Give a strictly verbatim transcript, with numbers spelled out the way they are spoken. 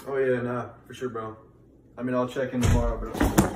Oh yeah, nah, for sure, bro. I mean, I'll check in tomorrow, but